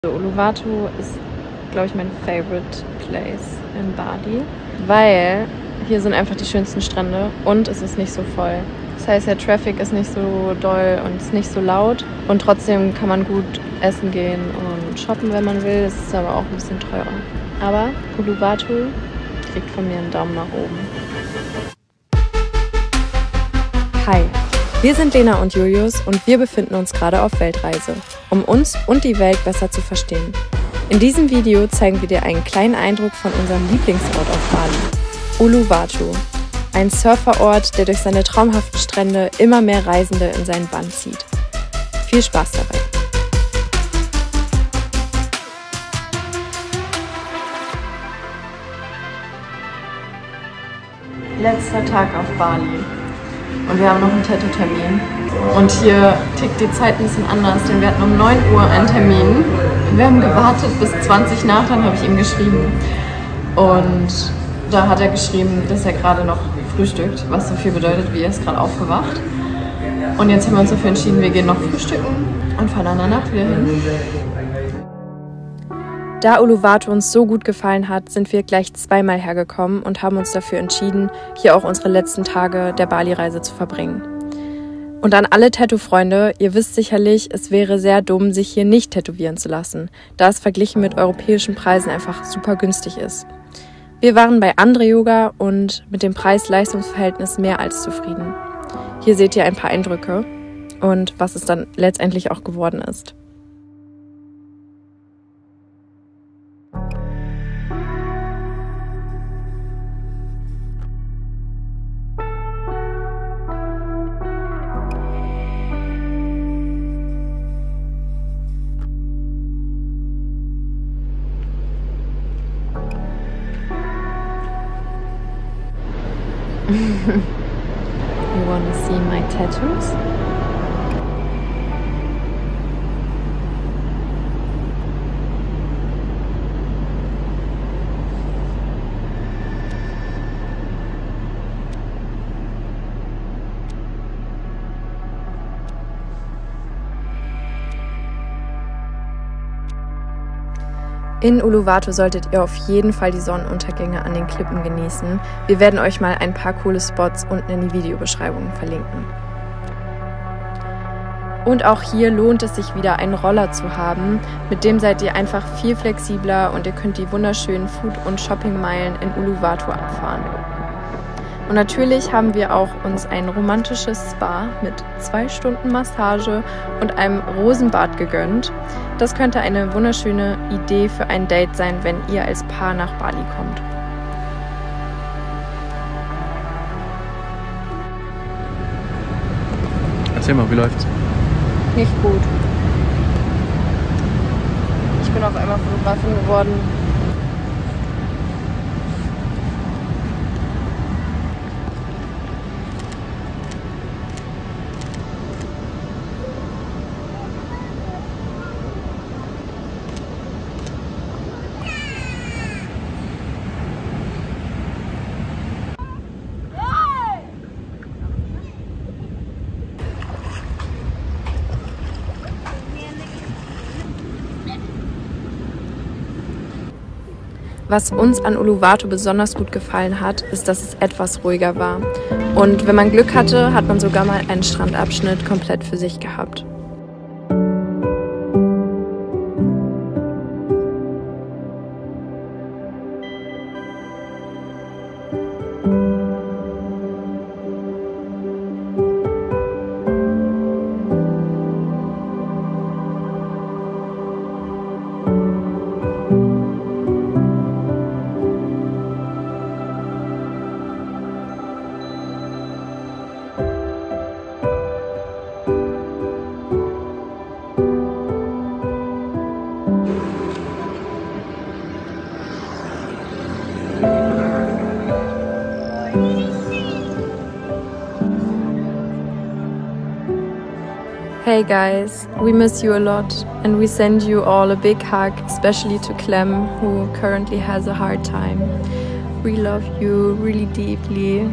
Uluwatu ist, glaube ich, mein favorite place in Bali, weil hier sind einfach die schönsten Strände und es ist nicht so voll. Das heißt, der Traffic ist nicht so doll und es ist nicht so laut und trotzdem kann man gut essen gehen und shoppen, wenn man will. Es ist aber auch ein bisschen teurer. Aber Uluwatu kriegt von mir einen Daumen nach oben. Hi, wir sind Lena und Julius und wir befinden uns gerade auf Weltreise, um uns und die Welt besser zu verstehen. In diesem Video zeigen wir dir einen kleinen Eindruck von unserem Lieblingsort auf Bali, Uluwatu. Ein Surferort, der durch seine traumhaften Strände immer mehr Reisende in seinen Bann zieht. Viel Spaß dabei! Letzter Tag auf Bali und wir haben noch einen Tattoo-Termin. Und hier tickt die Zeit ein bisschen anders, denn wir hatten um 9 Uhr einen Termin. Wir haben gewartet bis 20 nach, dann habe ich ihm geschrieben. Und da hat er geschrieben, dass er gerade noch frühstückt, was so viel bedeutet, wie er ist gerade aufgewacht. Und jetzt haben wir uns dafür entschieden, wir gehen noch frühstücken und fahren dann danach wieder hin. Da Uluwatu uns so gut gefallen hat, sind wir gleich zweimal hergekommen und haben uns dafür entschieden, hier auch unsere letzten Tage der Bali-Reise zu verbringen. Und an alle Tattoo-Freunde, ihr wisst sicherlich, es wäre sehr dumm, sich hier nicht tätowieren zu lassen, da es verglichen mit europäischen Preisen einfach super günstig ist. Wir waren bei Andre Yoga und mit dem Preis-Leistungs-Verhältnis mehr als zufrieden. Hier seht ihr ein paar Eindrücke und was es dann letztendlich auch geworden ist. You wanna see my tattoos? In Uluwatu solltet ihr auf jeden Fall die Sonnenuntergänge an den Klippen genießen. Wir werden euch mal ein paar coole Spots unten in die Videobeschreibung verlinken. Und auch hier lohnt es sich wieder, einen Roller zu haben. Mit dem seid ihr einfach viel flexibler und ihr könnt die wunderschönen Food- und Shoppingmeilen in Uluwatu abfahren. Und natürlich haben wir auch uns ein romantisches Spa mit 2 Stunden Massage und einem Rosenbad gegönnt. Das könnte eine wunderschöne Idee für ein Date sein, wenn ihr als Paar nach Bali kommt. Erzähl mal, wie läuft's? Nicht gut. Ich bin auf einmal Fotografin geworden. Was uns an Uluwatu besonders gut gefallen hat, ist, dass es etwas ruhiger war. Und wenn man Glück hatte, hat man sogar mal einen Strandabschnitt komplett für sich gehabt. Hey guys, we miss you a lot and we send you all a big hug, especially to Clem, who currently has a hard time. We love you really deeply.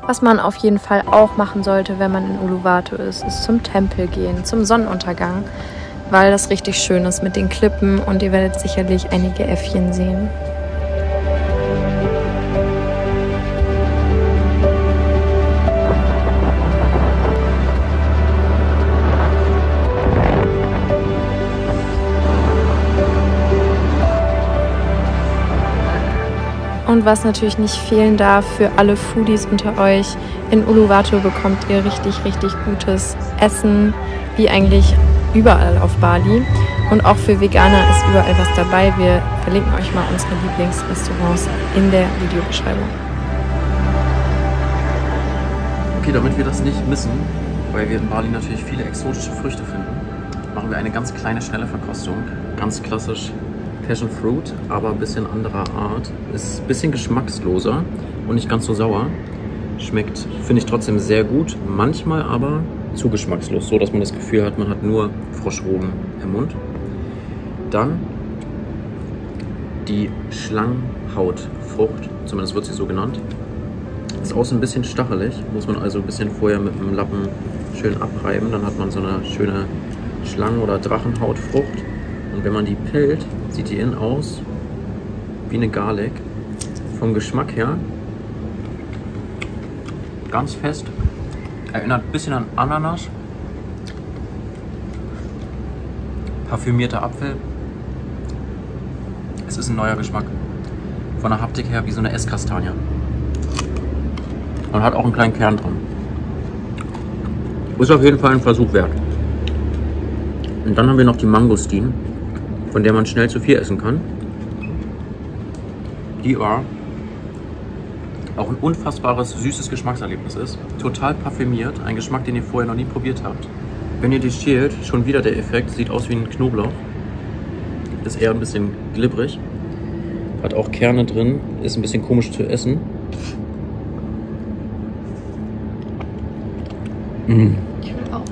Was man auf jeden Fall auch machen sollte, wenn man in Uluwatu ist zum Tempel gehen, zum Sonnenuntergang, weil das richtig schön ist mit den Klippen und ihr werdet sicherlich einige Äffchen sehen. Und was natürlich nicht fehlen darf für alle Foodies unter euch, in Uluwatu bekommt ihr richtig, richtig gutes Essen, wie eigentlich überall auf Bali. Und auch für Veganer ist überall was dabei. Wir verlinken euch mal unsere Lieblingsrestaurants in der Videobeschreibung. Okay, damit wir das nicht missen, weil wir in Bali natürlich viele exotische Früchte finden, machen wir eine ganz kleine, schnelle Verkostung. Ganz klassisch Passion Fruit, aber ein bisschen anderer Art. Ist ein bisschen geschmacksloser und nicht ganz so sauer. Schmeckt, finde ich, trotzdem sehr gut. Manchmal aber zu geschmackslos, so dass man das Gefühl hat, man hat nur Froschrogen im Mund. Dann die Schlangenhautfrucht, zumindest wird sie so genannt. Ist außen ein bisschen stachelig, muss man also ein bisschen vorher mit dem Lappen schön abreiben. Dann hat man so eine schöne Schlangen- oder Drachenhautfrucht. Und wenn man die pellt, sieht die innen aus wie eine Garlic. Vom Geschmack her ganz fest. Erinnert ein bisschen an Ananas. Parfümierter Apfel. Es ist ein neuer Geschmack. Von der Haptik her wie so eine Esskastanie. Und hat auch einen kleinen Kern drin. Ist auf jeden Fall ein Versuch wert. Und dann haben wir noch die Mangostin, von der man schnell zu viel essen kann. Die war auch ein unfassbares, süßes Geschmackserlebnis ist. Total parfümiert, ein Geschmack, den ihr vorher noch nie probiert habt. Wenn ihr die schält, schon wieder der Effekt, sieht aus wie ein Knoblauch. Ist eher ein bisschen glibberig. Hat auch Kerne drin, ist ein bisschen komisch zu essen. Ich will auch.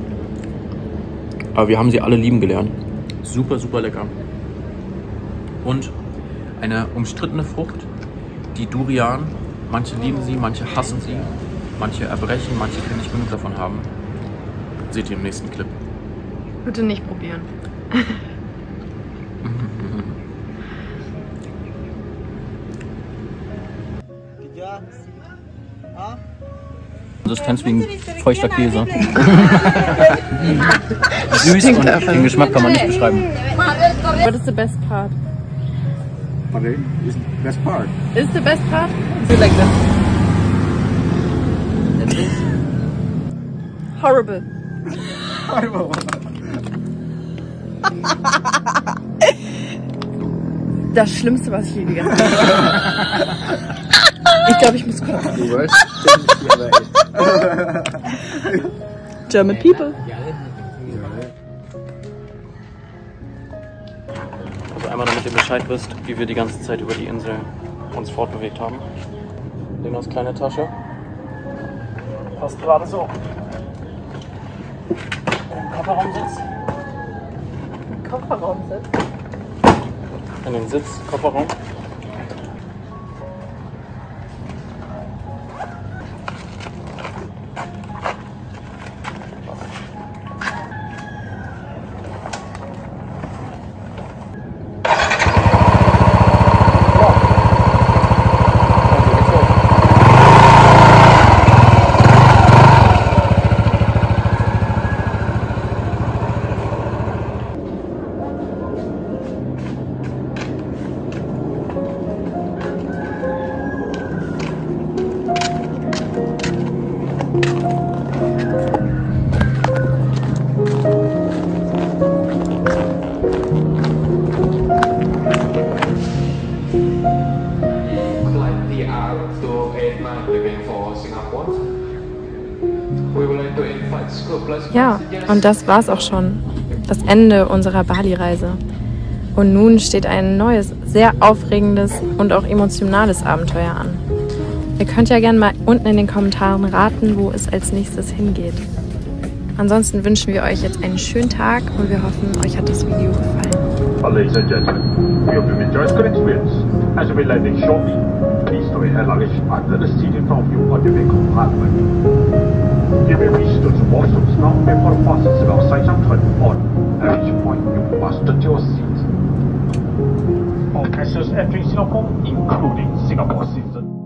Aber wir haben sie alle lieben gelernt. Super, super lecker. Und eine umstrittene Frucht, die Durian. Manche lieben sie, manche hassen sie, manche erbrechen, manche können nicht genug davon haben. Seht ihr im nächsten Clip. Bitte nicht probieren. Konsistenz wie ein feuchter Käse. Süß und den Geschmack kann man nicht beschreiben. What is the best part? Okay, is the best part. Is the best part? Is it like that? Horrible. Das Schlimmste, was ich je gegessen habe. Ich glaube, ich muss kochen. German people. Also einmal, damit ihr Bescheid wisst, wie wir die ganze Zeit über die Insel uns fortbewegt haben. Lenas kleine Tasche. Passt gerade so. Kofferraumsitz. Kofferraumsitz? In den Sitz, Kofferraum. Ja, und das war's auch schon. Das Ende unserer Bali-Reise. Und nun steht ein neues, sehr aufregendes und auch emotionales Abenteuer an. Ihr könnt ja gerne mal unten in den Kommentaren raten, wo es als nächstes hingeht. Ansonsten wünschen wir euch jetzt einen schönen Tag und wir hoffen, euch hat das Video gefallen. Ladies and gentlemen, we hope you enjoyed the experience. As we landing shortly, please complimentary air luggage under the seat in front of you on your main compartment. You may reach the washrooms now before the buses about 塞上船 on, at which point you must touch your seat. All passengers entering Singapore, including Singapore citizens.